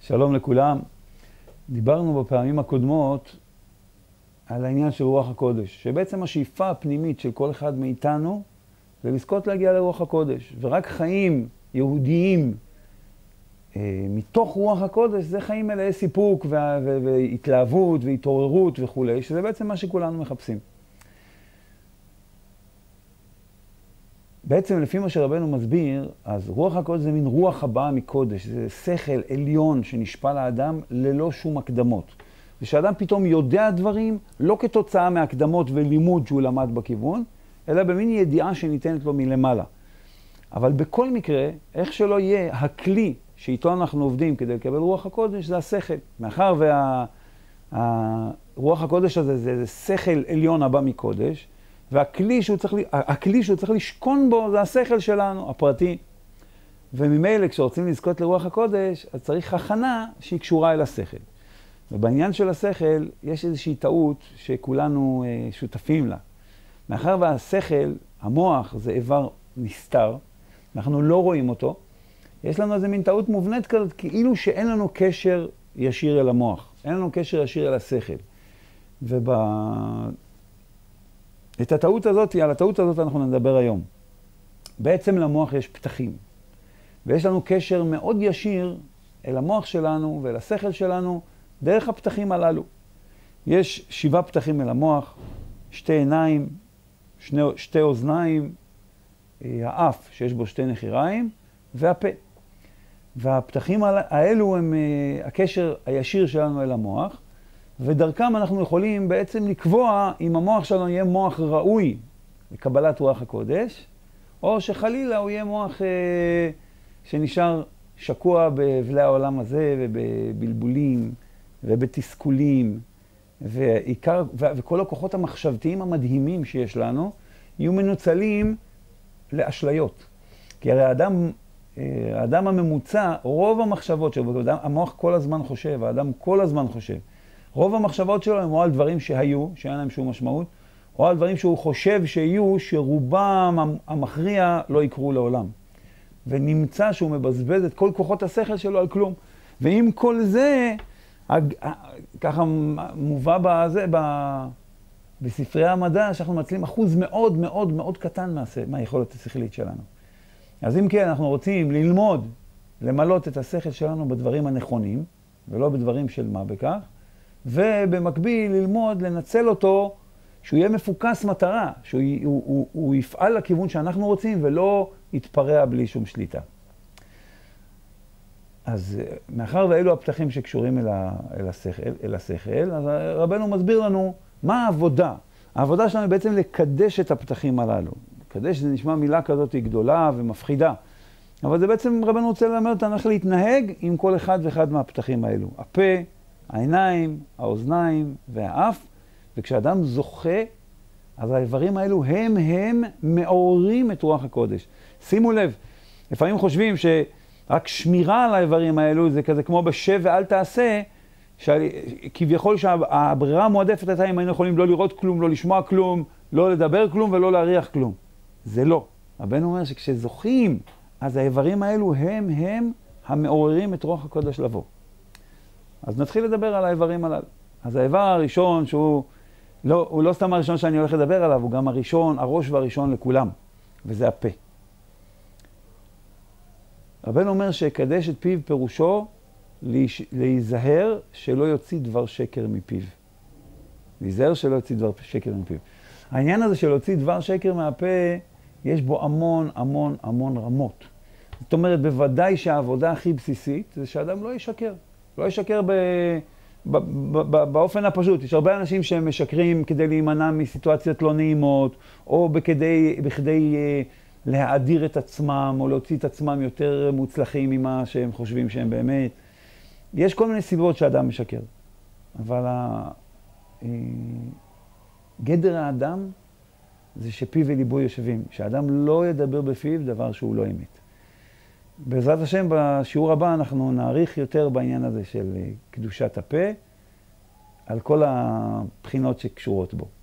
שלום לכולם. דיברנו בפעמים הקודמות על העניין של רוח הקודש, שבעצם השאיפה הפנימית של כל אחד מאיתנו זה לזכות להגיע לרוח הקודש, ורק חיים יהודיים מתוך רוח הקודש זה חיים מלאי סיפוק והתלהבות והתעוררות וכו', שזה בעצם מה שכולנו מחפשים. בעצם לפי מה שרבנו מסביר, אז רוח הקודש זה מין רוח הבאה מקודש, זה שכל עליון שנשפע לאדם ללא שום הקדמות. ושאדם פתאום יודע דברים, לא כתוצאה מהקדמות ולימוד שהוא למד בכיוון, אלא במין ידיעה שניתנת לו מלמעלה. אבל בכל מקרה, איך שלא יהיה, הכלי שאיתו אנחנו עובדים כדי לקבל רוח הקודש זה השכל. מאחר רוח הקודש הזה זה שכל עליון הבא מקודש, והכלי שהוא צריך לשכון בו זה השכל שלנו, הפרטי. וממילא כשרוצים לזכות לרוח הקודש, אז צריך הכנה שהיא קשורה אל השכל. ובעניין של השכל יש איזושהי טעות שכולנו שותפים לה. מאחר והשכל, המוח, זה איבר נסתר, אנחנו לא רואים אותו, יש לנו איזו מין טעות מובנית כזאת, כאילו שאין לנו קשר ישיר אל המוח, אין לנו קשר ישיר אל השכל. על הטעות הזאת אנחנו נדבר היום. בעצם למוח יש פתחים, ויש לנו קשר מאוד ישיר אל המוח שלנו ואל השכל שלנו דרך הפתחים הללו. יש 7 פתחים אל המוח, 2 עיניים, 2 אוזניים, האף שיש בו 2 נחיריים והפה. והפתחים האלו הם הקשר הישיר שלנו אל המוח, ודרכם אנחנו יכולים בעצם לקבוע אם המוח שלנו יהיה מוח ראוי לקבלת רוח הקודש, או שחלילה הוא יהיה מוח שנשאר שקוע בבלי העולם הזה ובבלבולים ובתסכולים, וכל הכוחות המחשבתיים המדהימים שיש לנו יהיו מנוצלים לאשליות. כי הרי האדם הממוצע, רוב המחשבות שלו, המוח כל הזמן חושב, האדם כל הזמן חושב. רוב המחשבות שלו הם או על דברים שהיו, שאין להם שום משמעות, או על דברים שהוא חושב שיהיו, שרובם המכריע לא יקרו לעולם. ונמצא שהוא מבזבז את כל כוחות השכל שלו על כלום. ועם כל זה, ככה מובא בספרי המדע, שאנחנו מצלים אחוז מאוד מאוד מאוד קטן מהיכולת השכלית שלנו. אז אם כן, אנחנו רוצים ללמוד, למלות את השכל שלנו בדברים הנכונים, ולא בדברים של מה בכך, ובמקביל ללמוד, לנצל אותו, שהוא יהיה מפוקס מטרה, שהוא יפעל לכיוון שאנחנו רוצים, ולא יתפרע בלי שום שליטה. אז מאחר ואלו הפתחים שקשורים אל השכל, אז רבנו מסביר לנו מה העבודה. העבודה שלנו היא בעצם לקדש את הפתחים הללו. לקדש זה נשמע מילה כזאת גדולה ומפחידה. אבל זה בעצם רבנו רוצה ללמד אותנו איך להתנהג עם כל אחד ואחד מהפתחים האלו. הפה, העיניים, האוזניים והאף. וכשאדם זוכה, אז האיברים האלו הם מעוררים את רוח הקודש. שימו לב, לפעמים חושבים שרק שמירה על האיברים האלו זה כזה כמו בשב ואל תעשה, כביכול שהברירה המועדפת הייתה אם היינו יכולים לא לראות כלום, לא לשמוע כלום, לא לדבר כלום ולא להריח כלום. זה לא. רבנו אומר שכשזוכים, אז האיברים האלו הם המעוררים את רוח הקודש לבוא. אז נתחיל לדבר על האיברים הללו. אז האיבר הראשון שהוא הוא לא סתם הראשון שאני הולך לדבר עליו, הוא גם הראש והראשון לכולם, וזה הפה. רבנו אומר שקדש את פיו פירושו להיזהר שלא יוציא דבר שקר מפיו. להיזהר שלא יוציא דבר שקר מפיו. העניין הזה של להוציא דבר שקר מהפה, יש בו המון רמות. זאת אומרת, בוודאי שהעבודה הכי בסיסית זה שאדם לא ישקר. לא ישקר באופן הפשוט. יש הרבה אנשים שהם משקרים כדי להימנע מסיטואציות לא נעימות, או בכדי להאדיר את עצמם, או להוציא את עצמם יותר מוצלחים ממה שהם חושבים שהם באמת. יש כל מיני סיבות שאדם משקר. אבל גדר האדם זה שפיו וליבו יושבים. שהאדם לא ידבר בפיו דבר שהוא לא אמת. בעזרת השם, בשיעור הבא אנחנו נעריך יותר בעניין הזה של קדושת הפה, על כל הבחינות שקשורות בו.